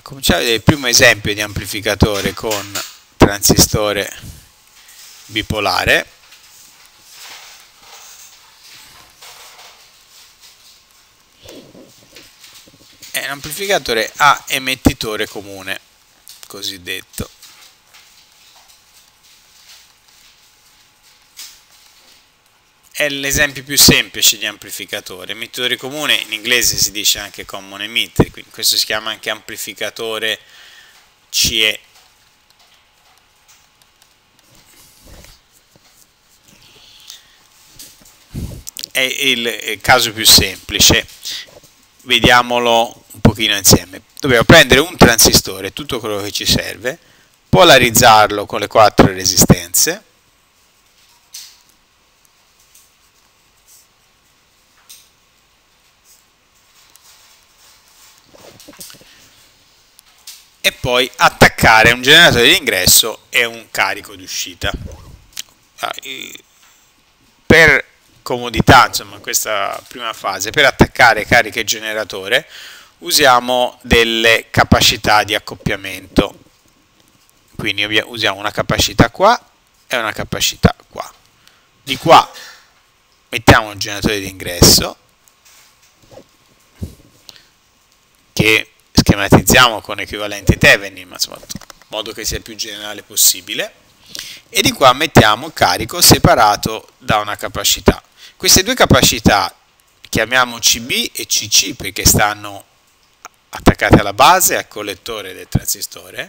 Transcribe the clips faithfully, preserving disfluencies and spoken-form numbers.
Cominciamo a vedere il primo esempio di amplificatore con transistore bipolare. È un amplificatore a emettitore comune, cosiddetto. È l'esempio più semplice di amplificatore. Emettitore comune in inglese si dice anche common emitter, quindi questo si chiama anche amplificatore C E. È il, il caso più semplice. Vediamolo un pochino insieme. Dobbiamo prendere un transistore, tutto quello che ci serve, polarizzarlo con le quattro resistenze, e poi attaccare un generatore di ingresso e un carico di uscita. Per comodità, insomma, in questa prima fase, per attaccare carica e generatore usiamo delle capacità di accoppiamento. Quindi usiamo una capacità qua e una capacità qua. Di qua mettiamo un generatore di ingresso che schematizziamo con equivalente Thevenin, ma insomma, in modo che sia il più generale possibile, e di qua mettiamo il carico separato da una capacità. Queste due capacità chiamiamo C B e C C perché stanno attaccate alla base, al collettore del transistore,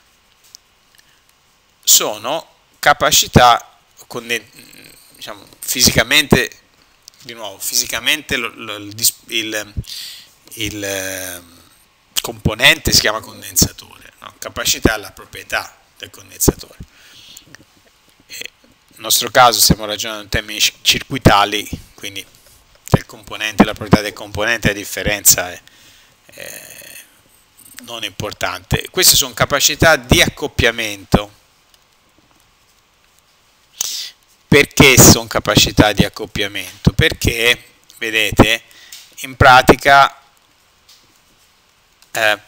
sono capacità, diciamo, fisicamente, di nuovo, fisicamente il, il, il componente si chiama condensatore, no? Capacità è la proprietà del condensatore. E nel nostro caso stiamo ragionando in termini circuitali, quindi del componente, la proprietà del componente, la differenza è, è non importante. Queste sono capacità di accoppiamento. Perché sono capacità di accoppiamento? Perché, vedete, in pratica Eh,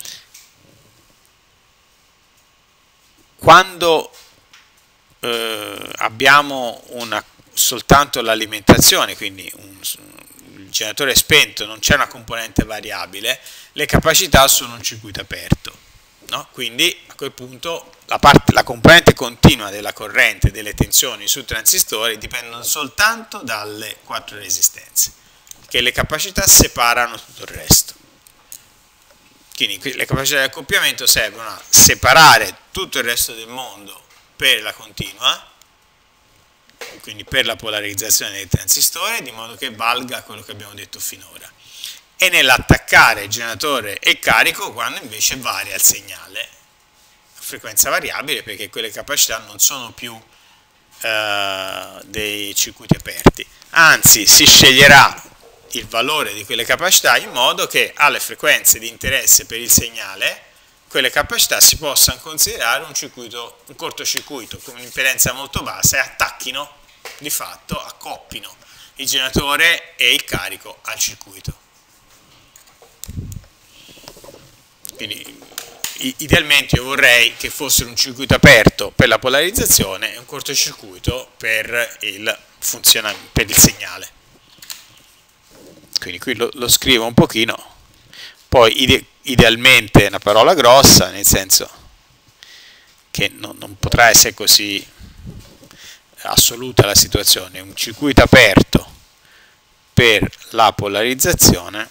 quando eh, abbiamo una, soltanto l'alimentazione, quindi un, il generatore è spento, non c'è una componente variabile, le capacità sono un circuito aperto, no? Quindi a quel punto la, parte, la componente continua della corrente, delle tensioni sul transistore dipendono soltanto dalle quattro resistenze, che le capacità separano tutto il resto. Quindi le capacità di accoppiamento servono a separare tutto il resto del mondo per la continua, quindi per la polarizzazione del transistore, di modo che valga quello che abbiamo detto finora. E nell'attaccare il generatore e il carico quando invece varia il segnale a frequenza variabile, perché quelle capacità non sono più eh, dei circuiti aperti. Anzi, si sceglierà il valore di quelle capacità in modo che alle frequenze di interesse per il segnale quelle capacità si possano considerare un circuito, un cortocircuito con un'impedenza molto bassa e attacchino di fatto, accoppino il generatore e il carico al circuito. Quindi idealmente io vorrei che fosse un circuito aperto per la polarizzazione e un cortocircuito per il funzionamento, per il segnale. Quindi qui lo, lo scrivo un pochino, poi ide, idealmente è una parola grossa, nel senso che non, non potrà essere così assoluta la situazione. Un circuito aperto per la polarizzazione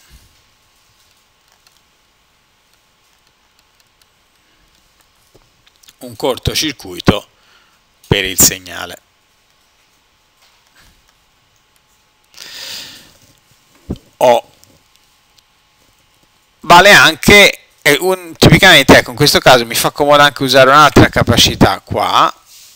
un cortocircuito per il segnale. O vale anche, eh, un, tipicamente, ecco, in questo caso mi fa comodo anche usare un'altra capacità qua,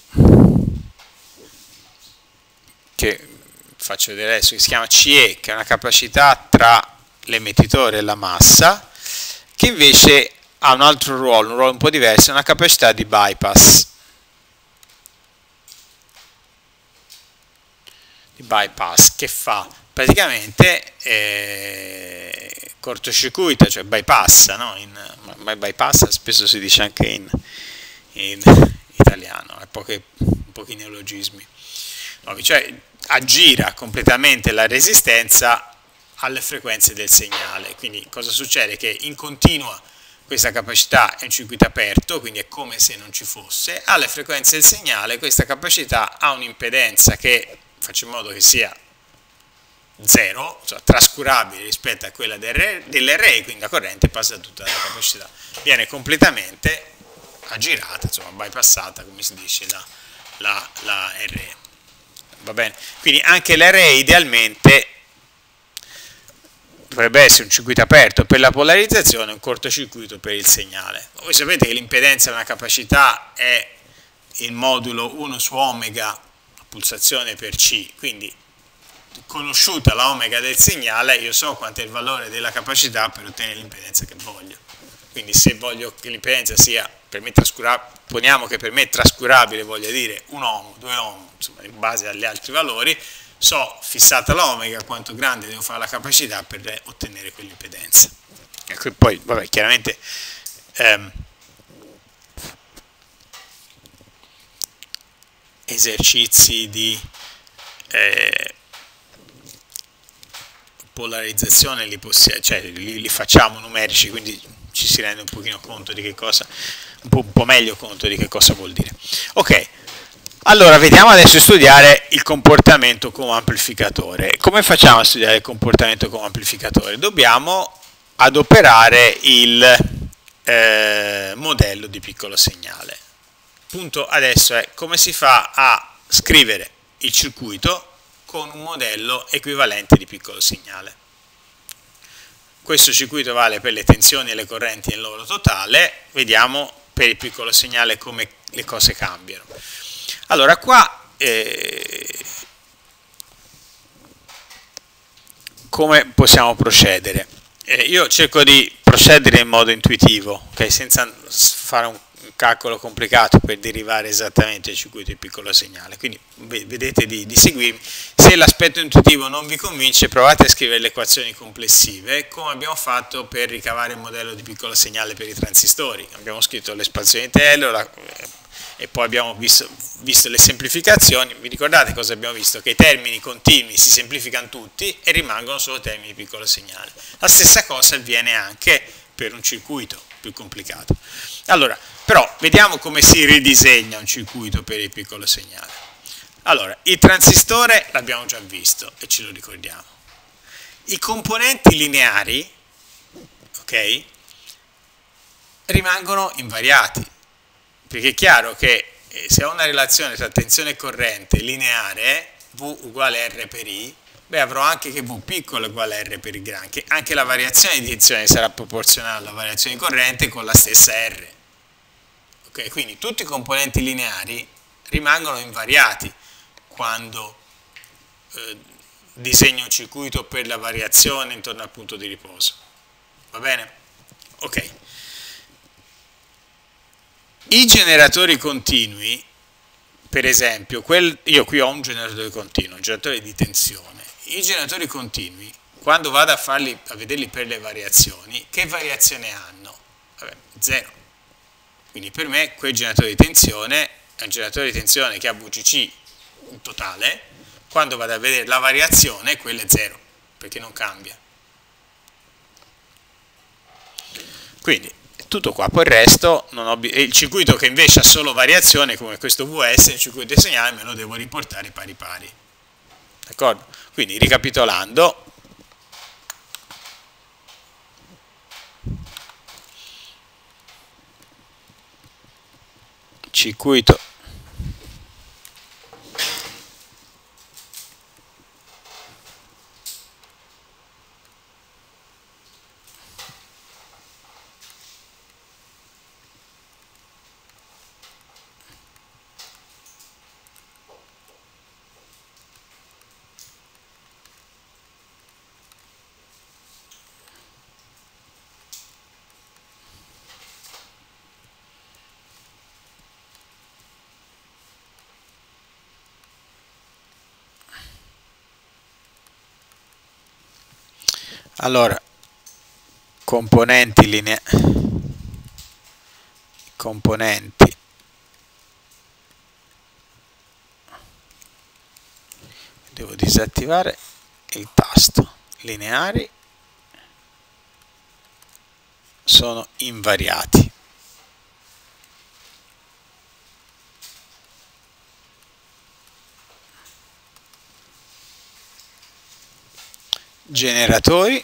che faccio vedere adesso, che si chiama C E, che è una capacità tra l'emettitore e la massa, che invece ha un altro ruolo, un ruolo un po' diverso, è una capacità di bypass. Di bypass, che fa? praticamente eh, cortocircuita, cioè bypassa, no? In, ma bypassa spesso si dice anche in, in italiano, ha pochi, pochi neologismi, no, cioè aggira completamente la resistenza alle frequenze del segnale. Quindi cosa succede? Che in continua questa capacità è un circuito aperto, quindi è come se non ci fosse. Alle frequenze del segnale questa capacità ha un'impedenza che faccio in modo che sia zero, cioè trascurabile rispetto a quella dell'R E, quindi la corrente passa tutta la capacità, viene completamente aggirata, insomma bypassata, come si dice, la, la, la R E. Va bene? Quindi anche l'R E idealmente dovrebbe essere un circuito aperto per la polarizzazione e un cortocircuito per il segnale. Voi sapete che l'impedenza di una capacità è il modulo uno su omega, pulsazione per C, quindi conosciuta la omega del segnale, io so quanto è il valore della capacità per ottenere l'impedenza che voglio. Quindi se voglio che l'impedenza sia, per me trascurabile, poniamo che per me trascurabile voglia dire un ohm, due ohm, insomma in base agli altri valori, so fissata la omega quanto grande devo fare la capacità per ottenere quell'impedenza. Ecco, poi vabbè, chiaramente ehm, esercizi di eh, polarizzazione li, cioè, li, li facciamo numerici, quindi ci si rende un pochino conto di che cosa, un po', un po' meglio conto di che cosa vuol dire. Ok, allora vediamo adesso di studiare il comportamento come amplificatore. Come facciamo a studiare il comportamento come amplificatore? Dobbiamo adoperare il eh, modello di piccolo segnale. Il punto adesso è come si fa a scrivere il circuito con un modello equivalente di piccolo segnale. Questo circuito vale per le tensioni e le correnti nel loro totale, vediamo per il piccolo segnale come le cose cambiano. Allora qua eh, come possiamo procedere? Eh, io cerco di procedere in modo intuitivo, okay, senza fare un calcolo complicato per derivare esattamente il circuito di piccolo segnale, quindi vedete di, di seguirmi. Se l'aspetto intuitivo non vi convince, provate a scrivere le equazioni complessive come abbiamo fatto per ricavare il modello di piccolo segnale per i transistori. Abbiamo scritto l'espansione di Taylor la, e poi abbiamo visto, visto le semplificazioni. Vi ricordate cosa abbiamo visto? Che i termini continui si semplificano tutti e rimangono solo termini di piccolo segnale. La stessa cosa avviene anche per un circuito più complicato. Allora, però vediamo come si ridisegna un circuito per il piccolo segnale. Allora, il transistore l'abbiamo già visto e ce lo ricordiamo. I componenti lineari, ok, rimangono invariati, perché è chiaro che se ho una relazione tra tensione e corrente lineare, V uguale R per I, beh, avrò anche che V piccolo è uguale a R per I grande, anche la variazione di tensione sarà proporzionale alla variazione di corrente con la stessa R. Okay, quindi tutti i componenti lineari rimangono invariati quando eh, disegno un circuito per la variazione intorno al punto di riposo. Va bene? Ok. I generatori continui, per esempio, quel, io qui ho un generatore continuo, un generatore di tensione. I generatori continui, quando vado a, farli, a vederli per le variazioni, che variazione hanno? Vabbè, zero. Quindi per me quel generatore di tensione è un generatore di tensione che ha V C C in totale, quando vado a vedere la variazione quella è zero, perché non cambia. Quindi tutto qua, poi il resto, non ho il circuito che invece ha solo variazione, come questo V S, il circuito di segnale me lo devo riportare pari pari. D'accordo? Quindi ricapitolando, circuito Allora, componenti lineari, componenti devo disattivare il tasto, lineari sono invariati. Generatori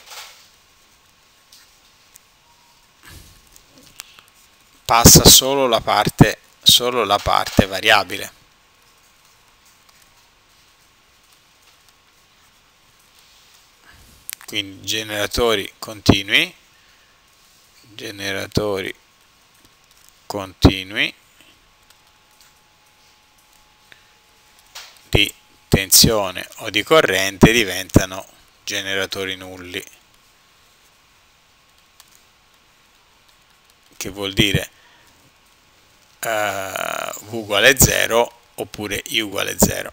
passa solo la parte, solo la parte variabile. Quindi generatori continui, generatori continui di tensione o di corrente diventano generatori nulli, che vuol dire uh, V uguale zero oppure I uguale zero.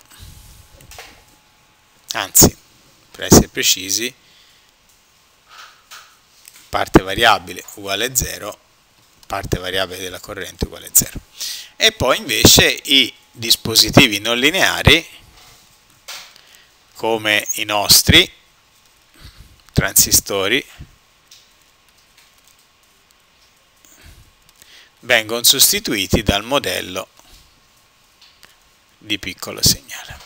Anzi, per essere precisi, parte variabile uguale zero, parte variabile della corrente uguale zero. E poi invece i dispositivi non lineari, come i nostri transistori, vengono sostituiti dal modello di piccolo segnale.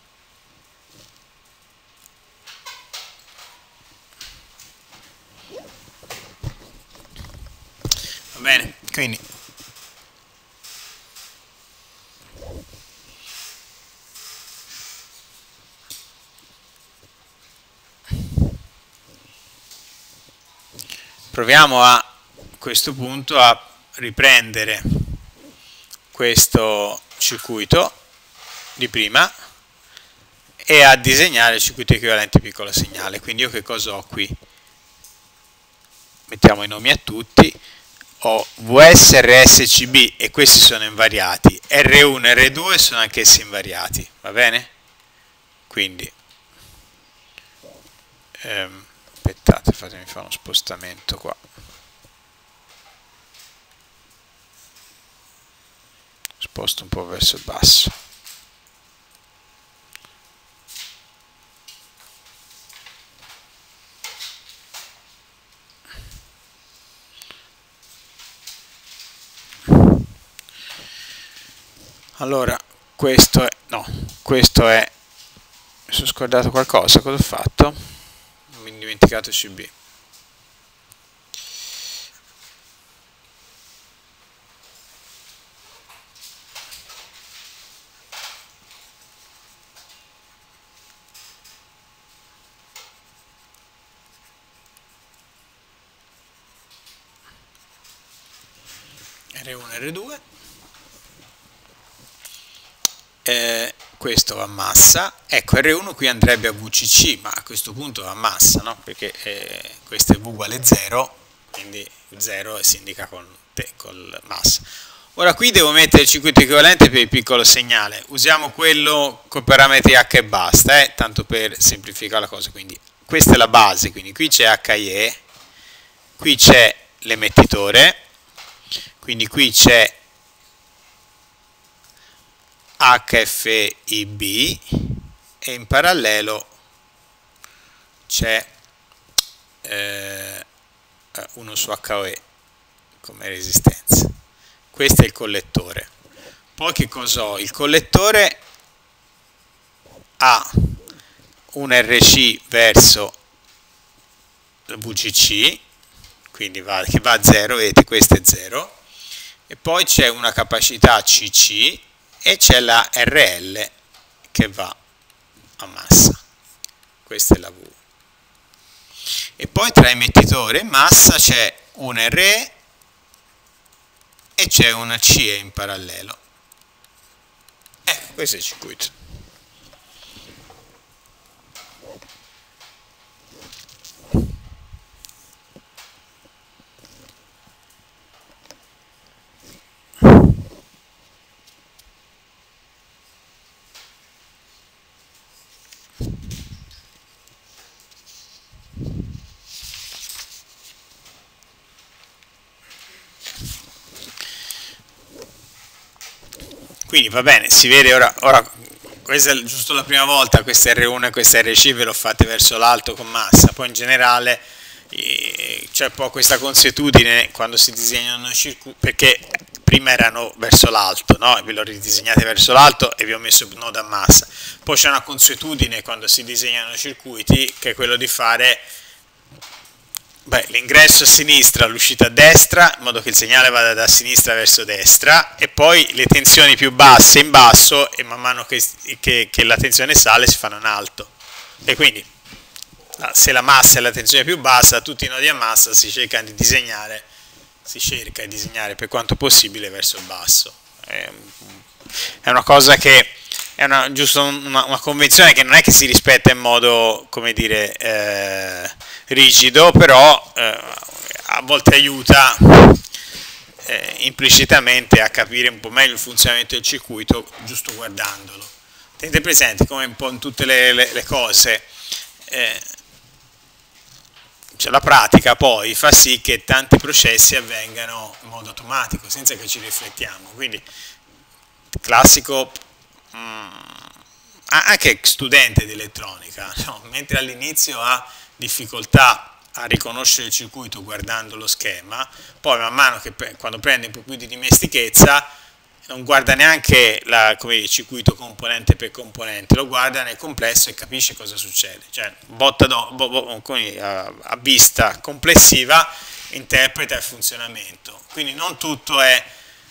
Va bene, quindi proviamo a questo punto a riprendere questo circuito di prima e a disegnare il circuito equivalente piccolo segnale. Quindi io che cosa ho qui? Mettiamo i nomi a tutti. Ho V S, R S, C B e questi sono invariati. R uno e R due sono anch'essi invariati, va bene? Quindi ehm, aspettate, fatemi fare uno spostamento qua. Sposto un po' verso il basso. Allora, questo è, no, questo è, mi sono scordato qualcosa, cosa ho fatto? Mi ho dimenticato C B. R uno e R due. Eh, questo va a massa, ecco R uno qui andrebbe a V C C, ma a questo punto va a massa, no? Perché eh, questo è V uguale zero, quindi zero si indica con, con massa. Ora qui devo mettere il circuito equivalente per il piccolo segnale, usiamo quello con parametri H e basta, eh? Tanto per semplificare la cosa, quindi questa è la base, quindi qui c'è H I E, qui c'è l'emettitore, quindi qui c'è H F I B e in parallelo c'è eh, uno su H O E come resistenza. Questo è il collettore. Poi che cosa ho? Il collettore ha un R C verso V C C, quindi va, che va a zero, vedete questo è zero, e poi c'è una capacità C C e c'è la R L che va a massa, questa è la V. E poi tra emettitore e massa c'è un R E e c'è una C E in parallelo. Ecco, questo è il circuito. Quindi va bene, si vede ora, ora questa è giusto la prima volta, queste R uno e queste R C ve l'ho fatte verso l'alto con massa, poi in generale eh, c'è poi questa consuetudine quando si disegnano circuiti, perché prima erano verso l'alto, no? Ve l'ho ridisegnate verso l'alto e vi ho messo il nodo a massa, poi c'è una consuetudine quando si disegnano circuiti che è quello di fare l'ingresso a sinistra, l'uscita a destra, in modo che il segnale vada da sinistra verso destra, e poi le tensioni più basse in basso, e man mano che, che, che la tensione sale si fanno in alto. E quindi se la massa è la tensione più bassa, tutti i nodi a massa si cerca di disegnare, si cerca di disegnare per quanto possibile verso il basso. È una cosa che è una, giusto una, una convenzione che non è che si rispetta in modo, come dire, eh, rigido, però eh, a volte aiuta eh, implicitamente a capire un po' meglio il funzionamento del circuito giusto guardandolo. Tenete presente come un po' in tutte le, le, le cose, eh, cioè la pratica poi fa sì che tanti processi avvengano in modo automatico senza che ci riflettiamo, quindi classico anche studente di elettronica, no? Mentre all'inizio ha difficoltà a riconoscere il circuito guardando lo schema, poi man mano che quando prende un po' più di dimestichezza non guarda neanche la, come dire, il circuito componente per componente, lo guarda nel complesso e capisce cosa succede, cioè botta do, bo, bo, come, a, a vista complessiva interpreta il funzionamento, quindi non tutto è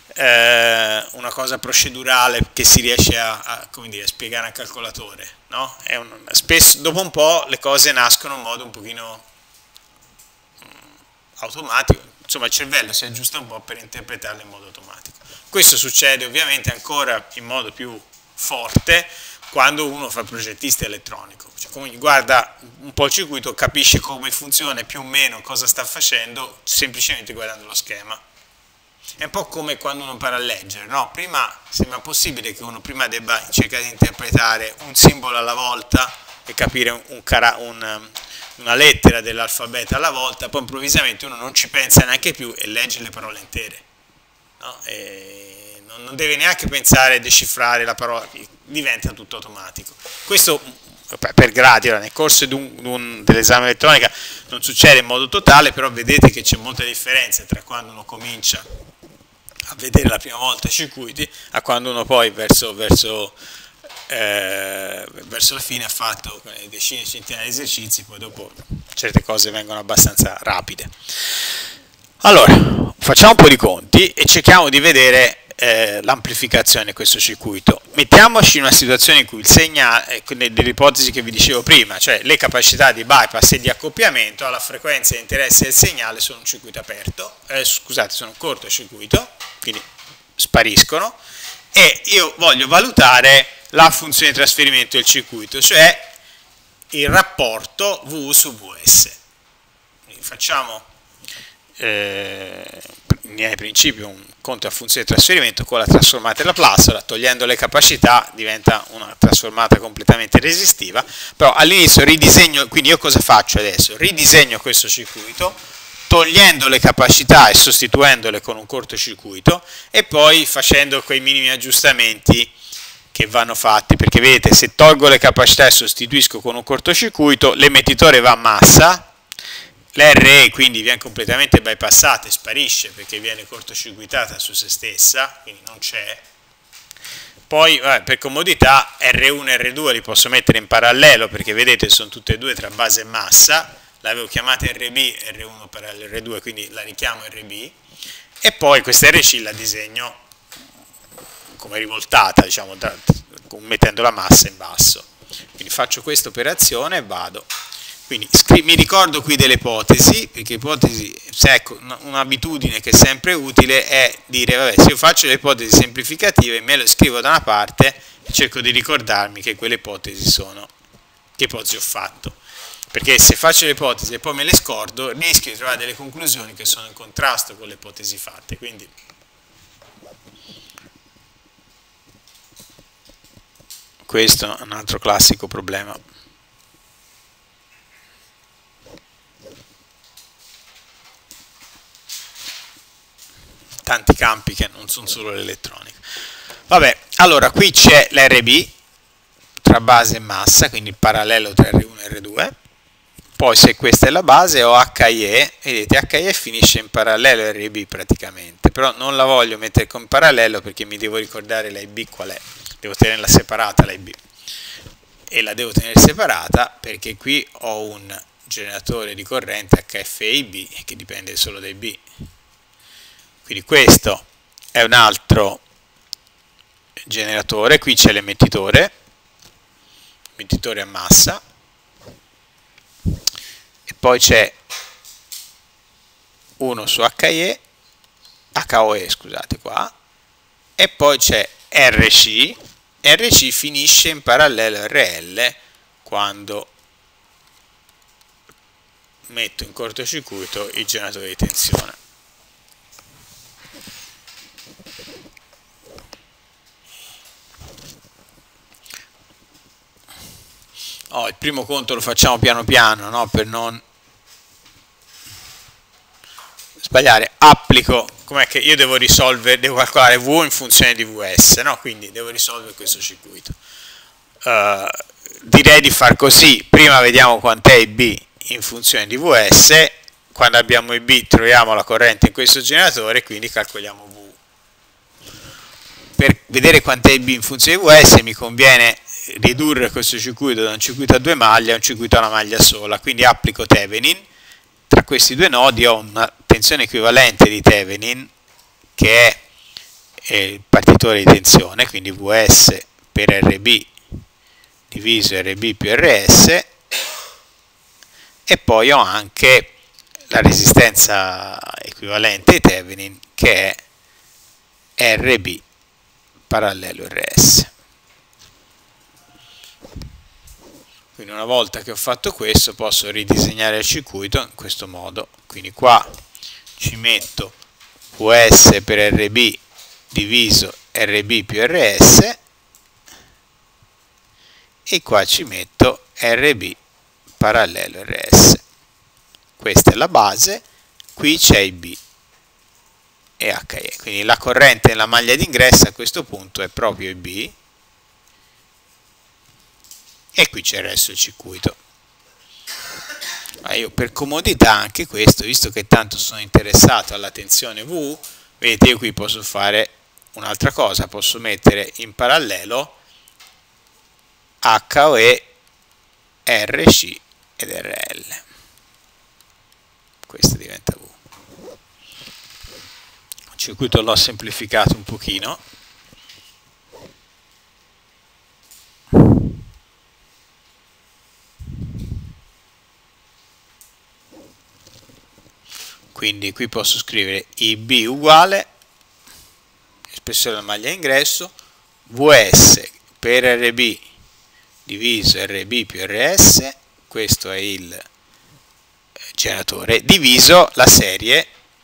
una cosa procedurale che si riesce a, a, come dire, a spiegare al calcolatore, no? È un, spesso, dopo un po' le cose nascono in modo un pochino mh, automatico, insomma il cervello si aggiusta un po' per interpretarle in modo automatico. Questo succede ovviamente ancora in modo più forte quando uno fa il progettista elettronico, cioè, come guarda un po' il circuito, capisce come funziona più o meno cosa sta facendo semplicemente guardando lo schema. È un po' come quando uno impara a leggere, no? Prima sembra possibile che uno prima debba cercare di interpretare un simbolo alla volta e capire un, un, un, una lettera dell'alfabeto alla volta, poi improvvisamente uno non ci pensa neanche più e legge le parole intere, no? E non, non deve neanche pensare a decifrare la parola, diventa tutto automatico. Questo per gradi, nel corso dell'esame elettronica non succede in modo totale, però vedete che c'è molta differenza tra quando uno comincia a vedere la prima volta i circuiti a quando uno poi verso, verso, eh, verso la fine ha fatto decine e centinaia di esercizi, poi dopo certe cose vengono abbastanza rapide. Allora, facciamo un po' di conti e cerchiamo di vedere eh, l'amplificazione di questo circuito. Mettiamoci in una situazione in cui il segnale, delle ipotesi che vi dicevo prima, cioè le capacità di bypass e di accoppiamento alla frequenza di interesse del segnale sono un circuito aperto, eh, scusate, sono un cortocircuito, quindi spariscono, e io voglio valutare la funzione di trasferimento del circuito, cioè il rapporto V su V S. Quindi facciamo eh, in linea di principio un conto a funzione di trasferimento con la trasformata e Laplace. Ora, togliendo le capacità diventa una trasformata completamente resistiva, però all'inizio ridisegno, quindi io cosa faccio adesso? Ridisegno questo circuito togliendo le capacità e sostituendole con un cortocircuito e poi facendo quei minimi aggiustamenti che vanno fatti, perché vedete, se tolgo le capacità e sostituisco con un cortocircuito, l'emettitore va a massa, l'R E quindi viene completamente bypassata e sparisce perché viene cortocircuitata su se stessa, quindi non c'è. Poi vabbè, per comodità R uno e R due li posso mettere in parallelo perché vedete sono tutte e due tra base e massa, l'avevo chiamata R B, R uno per R due, quindi la richiamo R B, e poi questa R C la disegno come rivoltata, diciamo, da, mettendo la massa in basso. Quindi faccio questa operazione e vado. Quindi mi ricordo qui delle ipotesi, perché ipotesi, se ecco, un'abitudine che è sempre utile è dire, vabbè, se io faccio le ipotesi semplificative, me le scrivo da una parte e cerco di ricordarmi che quelle ipotesi sono, che ipotesi ho fatto. Perché se faccio le ipotesi e poi me le scordo, rischio di trovare delle conclusioni che sono in contrasto con le ipotesi fatte. Quindi questo è un altro classico problema. Tanti campi che non sono solo l'elettronica. Vabbè, Allora, qui c'è l'R B tra base e massa, quindi il parallelo tra R uno e R due. Poi se questa è la base ho H I E, vedete H I E finisce in parallelo a R B praticamente, però non la voglio mettere con parallelo perché mi devo ricordare la I B qual è, devo tenerla separata la I B, e la devo tenere separata perché qui ho un generatore di corrente H F I B che dipende solo dai B, quindi questo è un altro generatore, qui c'è l'emettitore, emettitore a massa, e poi c'è uno su H I E, H O E scusate qua, e poi c'è R C, R C finisce in parallelo a R L quando metto in cortocircuito il generatore di tensione. Oh, il primo conto lo facciamo piano piano, no? Per non sbagliare. Applico, com'è che io devo risolvere, devo calcolare V in funzione di V S, no? Quindi devo risolvere questo circuito. Uh, direi di far così: prima vediamo quant'è I B in funzione di V S, quando abbiamo I B troviamo la corrente in questo generatore, quindi calcoliamo V. Per vedere quant'è I B in funzione di V S mi conviene ridurre questo circuito da un circuito a due maglie a un circuito a una maglia sola, quindi applico Thevenin. Tra questi due nodi ho una tensione equivalente di Thevenin che è il partitore di tensione, quindi V S per R B diviso R B più R S, e poi ho anche la resistenza equivalente di Thevenin che è R B parallelo R S. Quindi una volta che ho fatto questo posso ridisegnare il circuito in questo modo, quindi qua ci metto V S per R B diviso R B più R S e qua ci metto R B parallelo R S. Questa è la base, qui c'è I B e H I E, quindi la corrente nella maglia d'ingresso a questo punto è proprio I B, e qui c'è il resto del circuito. Ma io per comodità anche questo, visto che tanto sono interessato alla tensione V, vedete io qui posso fare un'altra cosa, posso mettere in parallelo H O E, R C ed R L. Questo diventa V. Il circuito l'ho semplificato un pochino. Quindi qui posso scrivere I B uguale, espressione della maglia ingresso, V S per R B diviso R B più R S, questo è il generatore, diviso la serie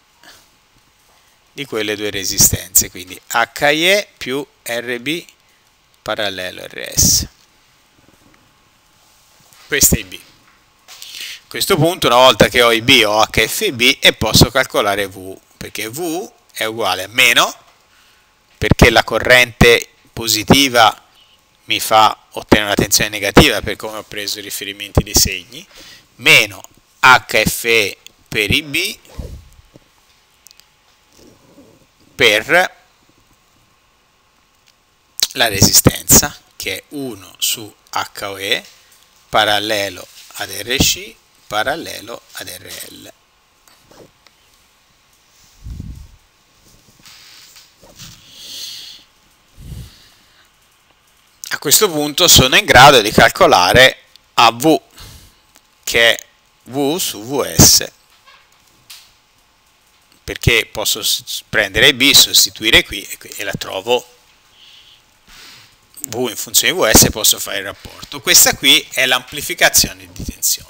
di quelle due resistenze, quindi H I E più R B parallelo R S. Questo è I B. A questo punto, una volta che ho I B, ho H F B e posso calcolare V, perché V è uguale a meno, perché la corrente positiva mi fa ottenere una tensione negativa per come ho preso i riferimenti dei segni, meno H F E per I B per la resistenza, che è uno su H O E parallelo ad R C parallelo ad R L. A questo punto sono in grado di calcolare A V, che è V su V S, perché posso prendere I B, sostituire qui e la trovo V in funzione di V S, e posso fare il rapporto. Questa qui è l'amplificazione di tensione.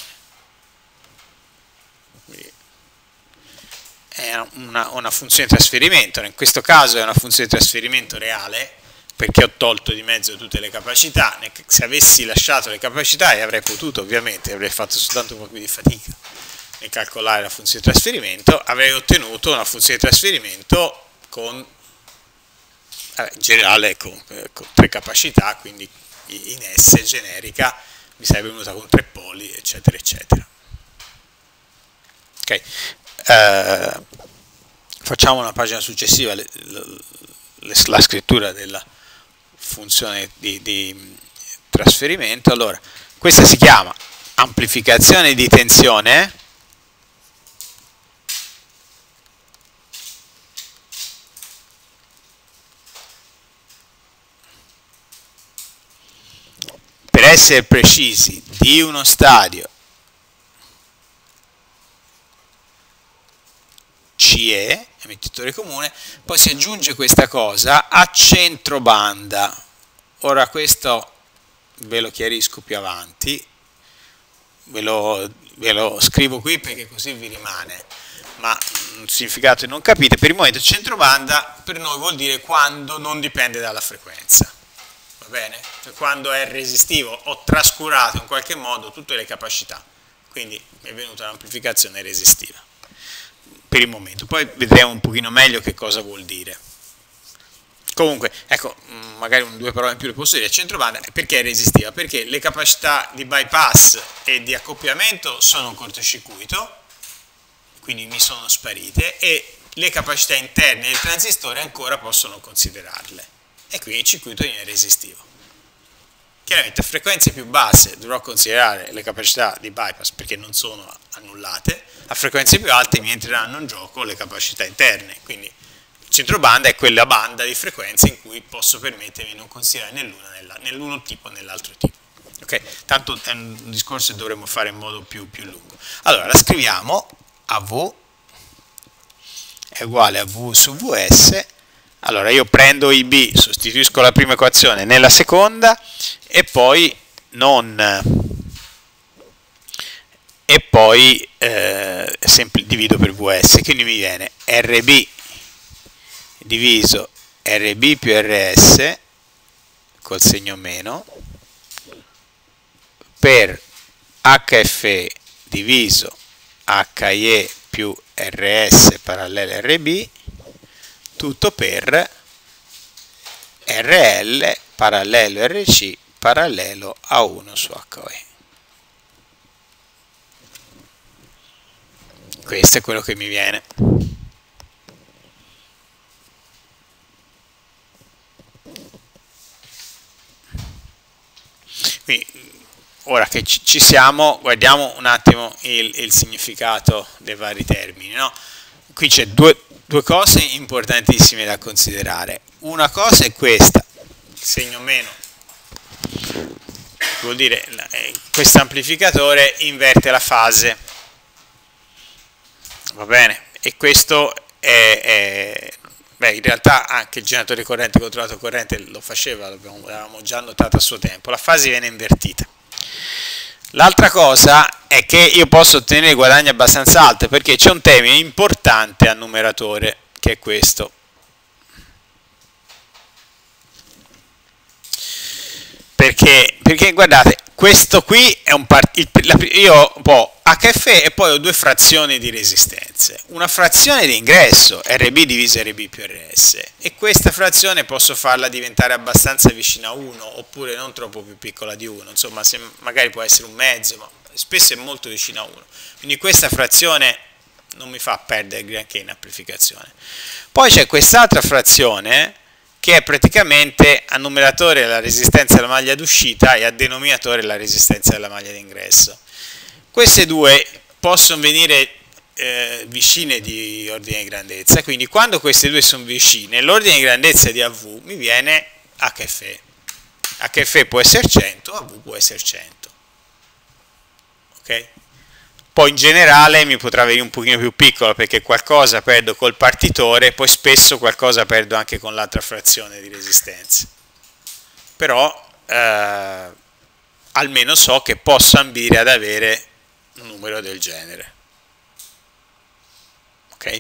È una, una funzione di trasferimento, in questo caso è una funzione di trasferimento reale, perché ho tolto di mezzo tutte le capacità. Se avessi lasciato le capacità, e avrei potuto, ovviamente, avrei fatto soltanto un po' più di fatica nel calcolare la funzione di trasferimento, avrei ottenuto una funzione di trasferimento con in generale con, con tre capacità, quindi in S generica mi sarebbe venuta con tre poli, eccetera, eccetera. Ok, eh, facciamo una pagina successiva, le, le, la scrittura della funzione di, di trasferimento. Allora, questa si chiama amplificazione di tensione. Per essere precisi, di uno stadio C E, emettitore comune, poi si aggiunge questa cosa a centro banda. Ora questo ve lo chiarisco più avanti, ve lo, ve lo scrivo qui perché così vi rimane, ma un significato non capite. Per il momento centro banda per noi vuol dire quando non dipende dalla frequenza. Va bene? Quando è resistivo ho trascurato in qualche modo tutte le capacità, quindi mi è venuta un'amplificazione resistiva per il momento, poi vedremo un pochino meglio che cosa vuol dire. Comunque, ecco, magari un, due parole in più le posso dire. Centrobanda perché è resistiva? Perché le capacità di bypass e di accoppiamento sono un cortocircuito, quindi mi sono sparite, e le capacità interne del transistore ancora possono considerarle, e quindi il circuito viene resistivo. Chiaramente a frequenze più basse dovrò considerare le capacità di bypass perché non sono annullate, a frequenze più alte mi entreranno in gioco le capacità interne, quindi il centrobanda è quella banda di frequenze in cui posso permettermi di non considerare nell'uno nell'uno tipo o nell'altro tipo. Okay? Tanto è un discorso che dovremmo fare in modo più, più lungo. Allora la scriviamo: A V è uguale a V su V S. Allora io prendo I B, sostituisco la prima equazione nella seconda e poi non e poi eh, divido per V S, quindi mi viene R B diviso R B più R S col segno meno per H F E diviso H I E più R S parallelo R B, tutto per R L parallelo R C parallelo a uno su H O E. Questo è quello che mi viene. Quindi, ora che ci siamo, guardiamo un attimo il, il significato dei vari termini, no? Qui c'è due, due cose importantissime da considerare. Una cosa è questa, il segno meno, vuol dire questo amplificatore inverte la fase, va bene? E questo è, è beh, in realtà anche il generatore corrente controllato corrente lo faceva, l'avevamo già notato a suo tempo, la fase viene invertita. L'altra cosa è che io posso ottenere guadagni abbastanza alti perché c'è un termine importante al numeratore che è questo. Perché, perché guardate, questo qui è un part il, la, io ho un po' H F E e poi ho due frazioni di resistenze. Una frazione di ingresso, R B diviso R B più R S, e questa frazione posso farla diventare abbastanza vicina a uno, oppure non troppo più piccola di uno, insomma, se magari può essere un mezzo, ma spesso è molto vicina a uno. Quindi questa frazione non mi fa perdere granché in amplificazione. Poi c'è quest'altra frazione che è praticamente a numeratore la resistenza della maglia d'uscita e a denominatore la resistenza della maglia d'ingresso. Queste due possono venire eh, vicine di ordine di grandezza, quindi quando queste due sono vicine, l'ordine di grandezza di A V mi viene H F E. H F E può essere cento, A V può essere cento. Ok? Poi in generale mi potrà venire un pochino più piccolo perché qualcosa perdo col partitore, poi spesso qualcosa perdo anche con l'altra frazione di resistenze. Però eh, almeno so che posso ambire ad avere un numero del genere. Ok?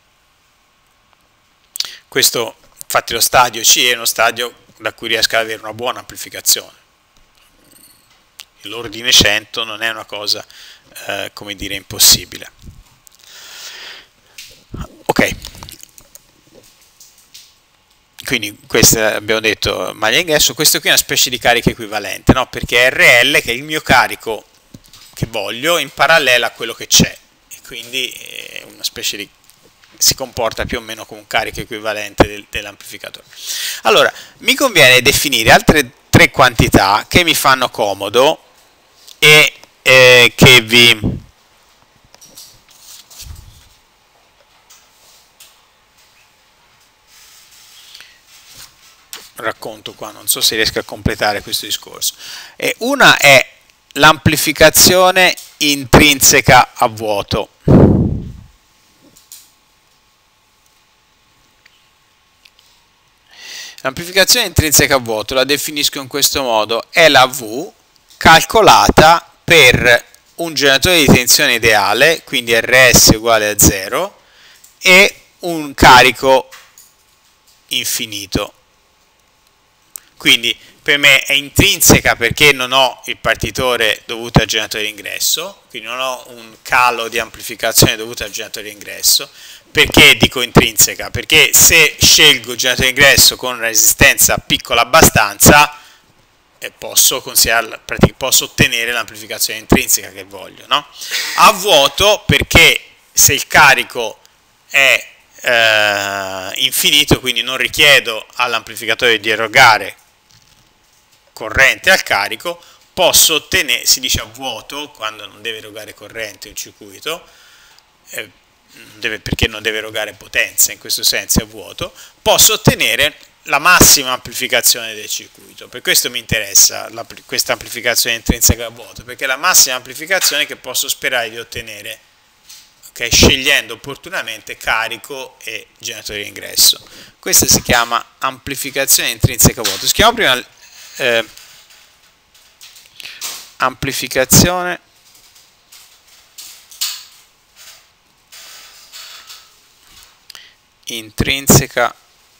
Questo, infatti, lo stadio C è uno stadio da cui riesco ad avere una buona amplificazione. L'ordine cento non è una cosa eh, come dire impossibile. Ok, quindi questo abbiamo detto maglia ingresso, questo qui è una specie di carico equivalente, no? Perché è R L, che è il mio carico che voglio, in parallelo a quello che c'è, e quindi è una specie di, si comporta più o meno come un carico equivalente del, dell'amplificatore. Allora, mi conviene definire altre tre quantità che mi fanno comodo e eh, che vi racconto qua, non so se riesco a completare questo discorso. E una è l'amplificazione intrinseca a vuoto. L'amplificazione intrinseca a vuoto la definisco in questo modo: è la V calcolata per un generatore di tensione ideale, quindi R S uguale a zero, e un carico infinito. Quindi per me è intrinseca perché non ho il partitore dovuto al generatore d'ingresso, quindi non ho un calo di amplificazione dovuto al generatore d'ingresso. Perché dico intrinseca? Perché se scelgo il generatore d'ingresso con una resistenza piccola abbastanza, eh, posso, posso ottenere l'amplificazione intrinseca che voglio, no? A vuoto perché se il carico è eh, infinito, quindi non richiedo all'amplificatore di erogare corrente al carico, posso ottenere, si dice a vuoto quando non deve erogare corrente un circuito, eh, deve, perché non deve erogare potenza, in questo senso è a vuoto, posso ottenere la massima amplificazione del circuito. Per questo mi interessa questa amplificazione intrinseca a vuoto, perché è la massima amplificazione che posso sperare di ottenere, okay, scegliendo opportunamente carico e generatore d'ingresso. Questa si chiama amplificazione intrinseca a vuoto. Si chiama prima Eh, amplificazione intrinseca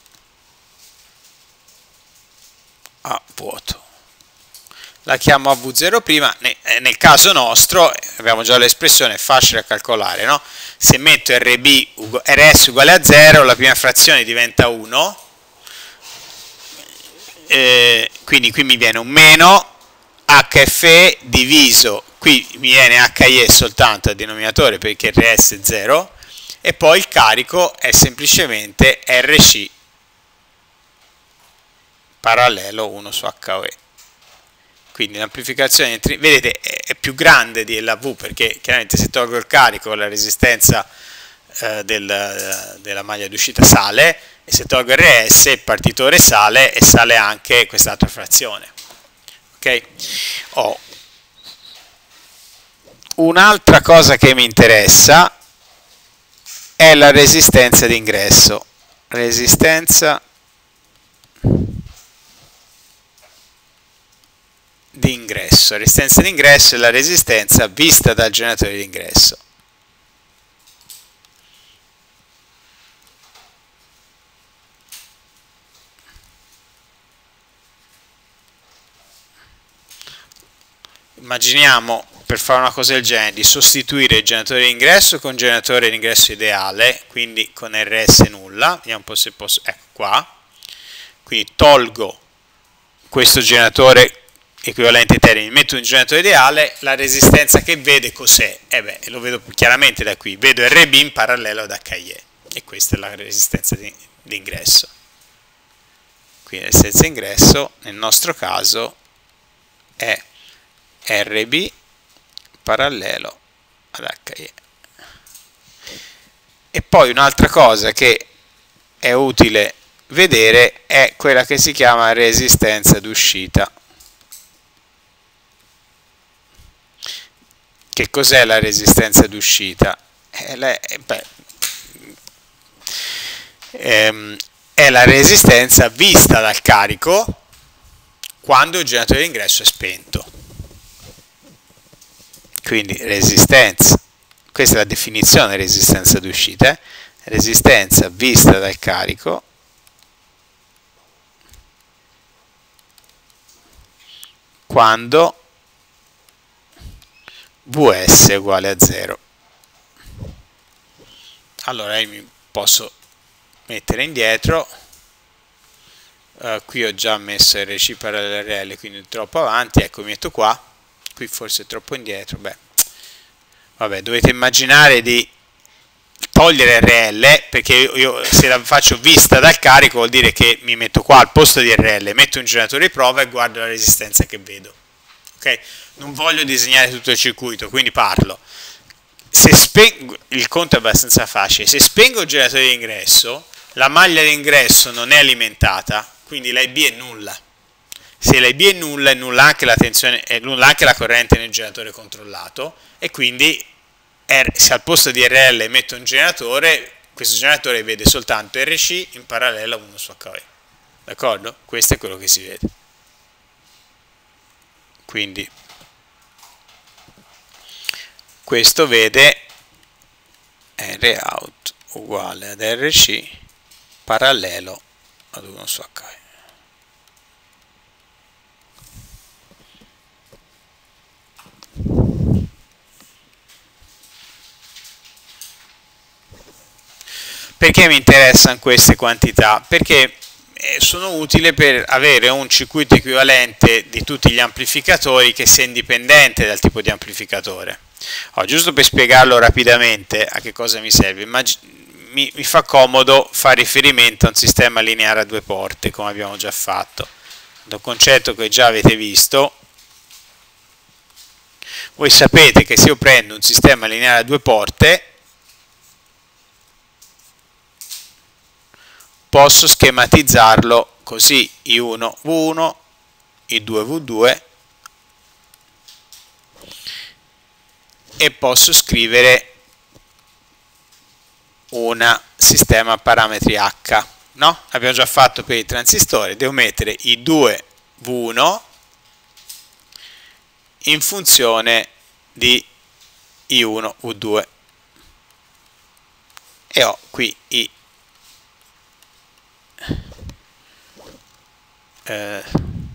a vuoto. La chiamo A V zero prima, nel caso nostro abbiamo già l'espressione facile a calcolare, no? Se metto R B, R S uguale a zero, la prima frazione diventa uno. Eh, quindi qui mi viene un meno H F E diviso, qui mi viene H I E soltanto al denominatore perché R S è zero, e poi il carico è semplicemente R C parallelo uno su H O E. Quindi l'amplificazione, vedete, è più grande della V, perché chiaramente se tolgo il carico la resistenza eh, del, della maglia d'uscita sale, e se tolgo R S il partitore sale e sale anche quest'altra frazione. Ok? Oh. Un'altra cosa che mi interessa è la resistenza d'ingresso. Resistenza d'ingresso. Resistenza d'ingresso è la resistenza vista dal generatore d'ingresso. Immaginiamo, per fare una cosa del genere, di sostituire il generatore d'ingresso con il generatore d'ingresso ideale, quindi con R S nulla. Vediamo un po' se posso, ecco qua. Quindi tolgo questo generatore equivalente ai termini, metto un generatore ideale, la resistenza che vede cos'è? Eh beh, lo vedo chiaramente da qui, vedo R B in parallelo ad H I E, e questa è la resistenza di ingresso. Quindi la resistenza d'ingresso nel nostro caso è R B parallelo ad H I E. E poi un'altra cosa che è utile vedere è quella che si chiama resistenza d'uscita. Che cos'è la resistenza d'uscita? È, ehm, è la resistenza vista dal carico quando il generatore d'ingresso è spento. Quindi resistenza, questa è la definizione di resistenza d'uscita, eh? Resistenza vista dal carico quando V S è uguale a zero. Allora io mi posso mettere indietro uh, qui ho già messo R C parallelo R L, quindi troppo avanti, ecco, mi metto qua, qui forse è troppo indietro, beh, vabbè, dovete immaginare di togliere R L, perché io, io se la faccio vista dal carico vuol dire che mi metto qua al posto di R L, metto un generatore di prova e guardo la resistenza che vedo. Ok? Non voglio disegnare tutto il circuito, quindi parlo. Se spengo, il conto è abbastanza facile, se spengo il generatore di ingresso, la maglia di ingresso non è alimentata, quindi l'I B è nulla. Se l'I B è nulla, è nulla anche la tensione, è nulla anche la corrente nel generatore controllato, e quindi se al posto di R L metto un generatore, questo generatore vede soltanto R C in parallelo a uno su H V. D'accordo? Questo è quello che si vede. Quindi questo vede R out uguale ad R C parallelo ad uno su H V. Perché mi interessano queste quantità? Perché sono utili per avere un circuito equivalente di tutti gli amplificatori che sia indipendente dal tipo di amplificatore. Oh, giusto per spiegarlo rapidamente a che cosa mi serve, Immag mi, mi fa comodo fare riferimento a un sistema lineare a due porte, come abbiamo già fatto. Un concetto che già avete visto. Voi sapete che se io prendo un sistema lineare a due porte, posso schematizzarlo così: I uno V uno, I due V due, e posso scrivere un sistema a parametri H, no? Abbiamo già fatto per il transistore, devo mettere I due V uno in funzione di I uno V due e ho qui i Eh,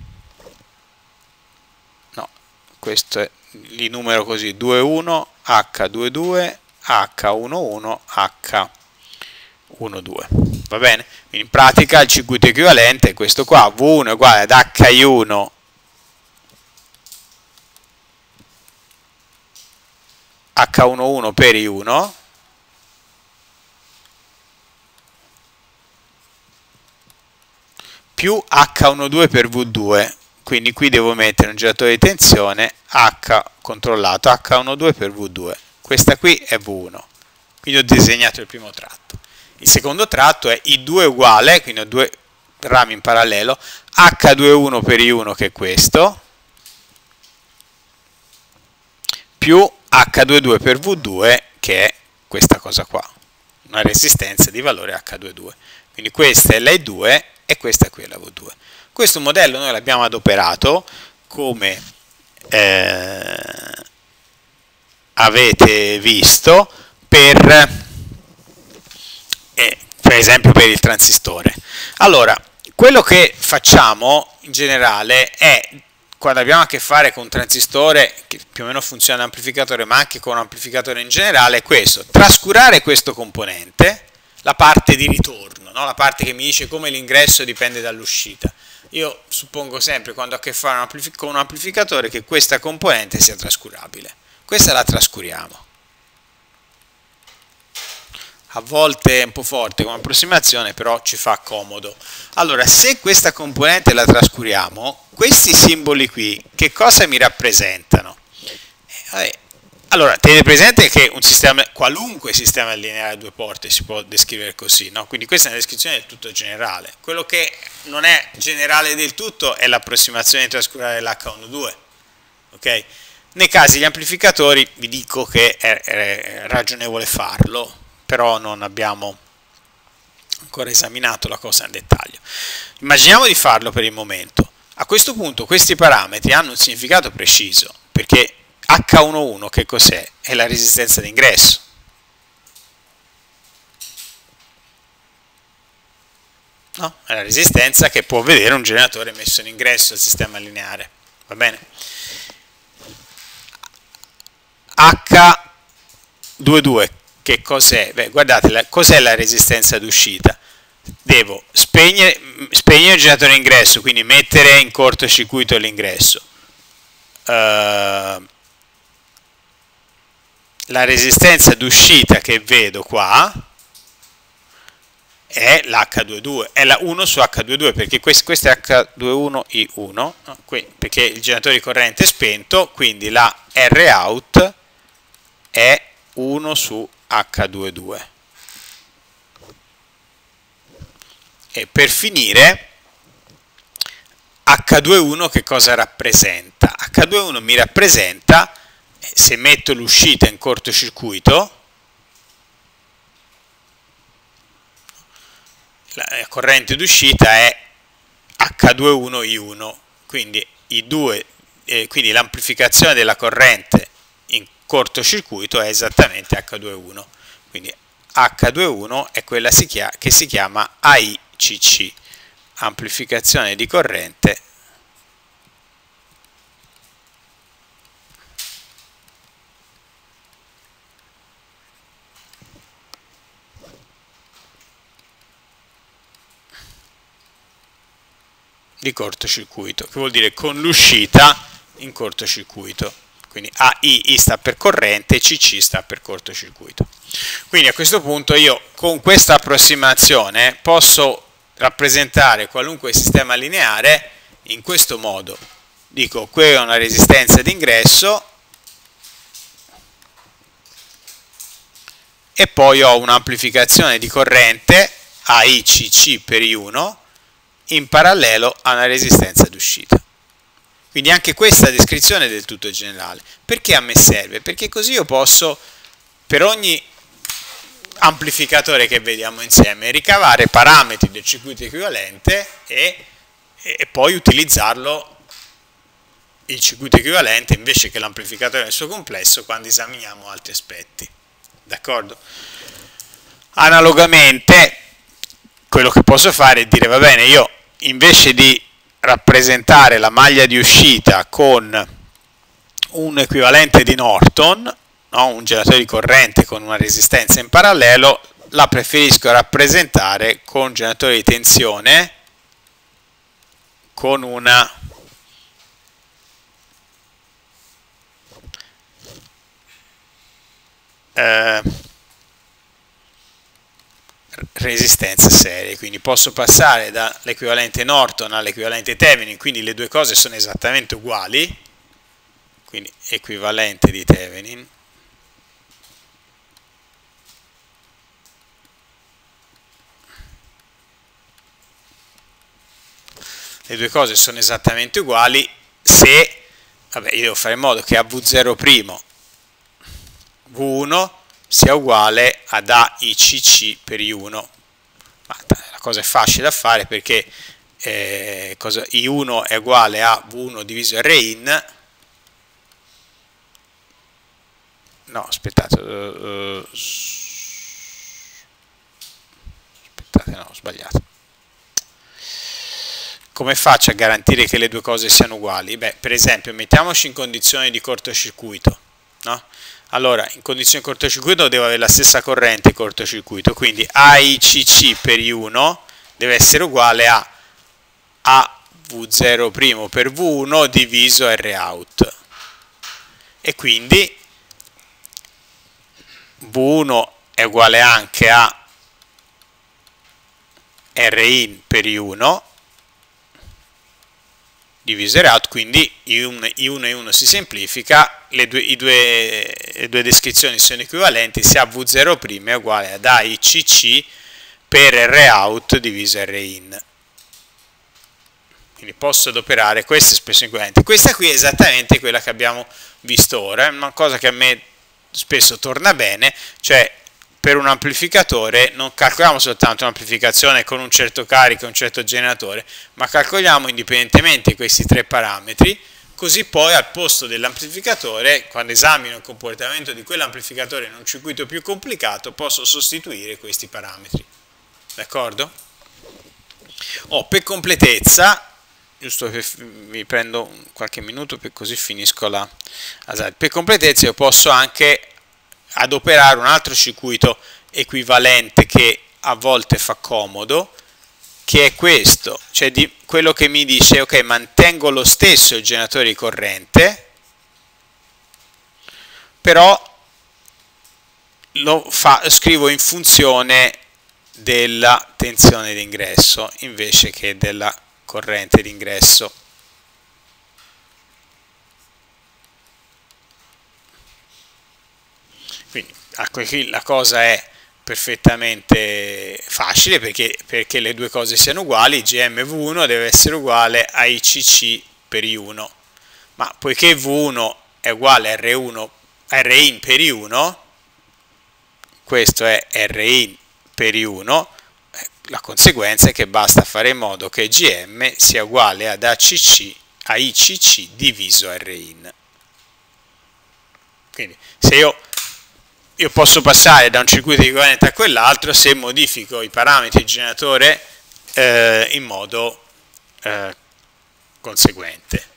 no, questo è, li numero così: due uno, H due due, H uno uno, H uno due. Va bene? Quindi in pratica il circuito equivalente è questo qua: V uno è uguale ad H I uno H uno uno per I uno più H uno due per V due, quindi qui devo mettere un generatore di tensione H controllato H uno due per V due, questa qui è V uno, quindi ho disegnato il primo tratto. Il secondo tratto è I due uguale, quindi ho due rami in parallelo, H due uno per I uno, che è questo, più H due due per V due, che è questa cosa qua, una resistenza di valore H due due. Quindi questa è l'I due e questa qui è la V due. Questo modello noi l'abbiamo adoperato, come eh, avete visto, per, eh, per esempio per il transistore. Allora, quello che facciamo in generale è, quando abbiamo a che fare con un transistore che più o meno funziona amplificatore, ma anche con un amplificatore in generale, è questo: trascurare questo componente, la parte di ritorno, no? La parte che mi dice come l'ingresso dipende dall'uscita. Io suppongo sempre, quando ho a che fare con un amplificatore, che questa componente sia trascurabile. Questa la trascuriamo. A volte è un po' forte come approssimazione, però ci fa comodo. Allora, se questa componente la trascuriamo, questi simboli qui, che cosa mi rappresentano? Eh, allora, tenete presente che un sistema, qualunque sistema lineare a due porte si può descrivere così, no? Quindi questa è una descrizione del tutto generale. Quello che non è generale del tutto è l'approssimazione di trascurare l'H uno due. Ok? Nei casi degli amplificatori vi dico che è, è ragionevole farlo, però non abbiamo ancora esaminato la cosa in dettaglio. Immaginiamo di farlo per il momento. A questo punto questi parametri hanno un significato preciso, perché H uno uno che cos'è? È la resistenza d'ingresso. No? È la resistenza che può vedere un generatore messo in ingresso al sistema lineare. Va bene? H due due che cos'è? Beh, guardate, cos'è la resistenza d'uscita? devo spegnere, spegnere il generatore ingresso, quindi mettere in cortocircuito l'ingresso. Uh, la resistenza d'uscita che vedo qua è l'H ventidue, è la uno su H ventidue, perché questo, questo è H ventuno I uno, no? Perché il generatore di corrente è spento, quindi la R out è uno su H ventidue. E per finire, H ventuno che cosa rappresenta? H ventuno mi rappresenta, se metto l'uscita in cortocircuito, la corrente d'uscita è H ventuno I uno, quindi, eh, quindi l'amplificazione della corrente in cortocircuito è esattamente H ventuno, quindi H ventuno è quella che si chiama A I C C, amplificazione di corrente di cortocircuito, che vuol dire con l'uscita in cortocircuito. Quindi A I, I sta per corrente, C C sta per cortocircuito. Quindi a questo punto io con questa approssimazione posso rappresentare qualunque sistema lineare in questo modo. Dico, qui è una resistenza d'ingresso e poi ho un'amplificazione di corrente A I C C per I uno in parallelo a una resistenza d'uscita. Quindi anche questa descrizione è del tutto generale. Perché a me serve? Perché così io posso, per ogni amplificatore che vediamo insieme, ricavare parametri del circuito equivalente e, e poi utilizzarlo, il circuito equivalente, invece che l'amplificatore nel suo complesso, quando esaminiamo altri aspetti. D'accordo? Analogamente, quello che posso fare è dire, va bene, io invece di rappresentare la maglia di uscita con un equivalente di Norton, no? Un generatore di corrente con una resistenza in parallelo, la preferisco rappresentare con un generatore di tensione con una eh, resistenze serie, quindi posso passare dall'equivalente Norton all'equivalente Thevenin, quindi le due cose sono esattamente uguali, quindi equivalente di Thevenin, le due cose sono esattamente uguali se, vabbè, io devo fare in modo che A V zero' V uno sia uguale ad A I C C per I uno. Ma la cosa è facile da fare perché eh, cosa, I uno è uguale a V uno diviso R in. No, aspettate, uh, uh, aspettate, no, ho sbagliato. Come faccio a garantire che le due cose siano uguali? Beh, per esempio, mettiamoci in condizioni di cortocircuito, no? Allora, in condizioni di cortocircuito devo avere la stessa corrente in cortocircuito, quindi A I C C per I uno deve essere uguale a A V zero' per V uno diviso R out. E quindi V uno è uguale anche a R in per I uno diviso R out, quindi I uno, I uno e I uno si semplifica, le due, i due, le due descrizioni sono equivalenti, se A V zero' è uguale ad A I C C per R out diviso R in. Quindi posso adoperare queste espressioni equivalenti. Questa qui è esattamente quella che abbiamo visto ora, è una cosa che a me spesso torna bene, cioè per un amplificatore non calcoliamo soltanto un'amplificazione con un certo carico e un certo generatore, ma calcoliamo indipendentemente questi tre parametri, così poi al posto dell'amplificatore, quando esamino il comportamento di quell'amplificatore in un circuito più complicato, posso sostituire questi parametri. D'accordo? Oh, per completezza, giusto che mi prendo qualche minuto per così finisco la... Per completezza io posso anche adoperare un altro circuito equivalente che a volte fa comodo, che è questo, cioè di quello che mi dice ok, mantengo lo stesso il generatore di corrente, però lo fa, scrivo in funzione della tensione d'ingresso invece che della corrente d'ingresso. Quindi qui la cosa è perfettamente facile perché, perché le due cose siano uguali, G M V uno deve essere uguale a I C C per I uno, ma poiché V uno è uguale a R uno, R in per I uno, questo è R in per I uno, la conseguenza è che basta fare in modo che G M sia uguale ad A C C, a I C C diviso R in. Quindi se io, io posso passare da un circuito di corrente a quell'altro se modifico i parametri del generatore eh, in modo eh, conseguente.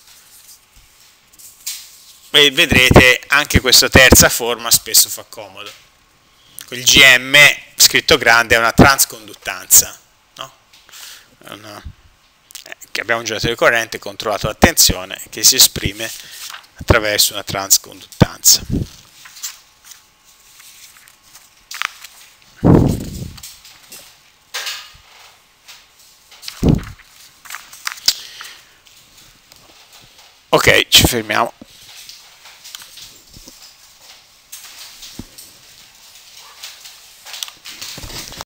E vedrete anche questa terza forma spesso fa comodo. Il G M scritto grande è una transconduttanza, no? Una, eh, che abbiamo un generatore di corrente controllato da tensione che si esprime attraverso una transconduttanza. Ok, ci fermiamo.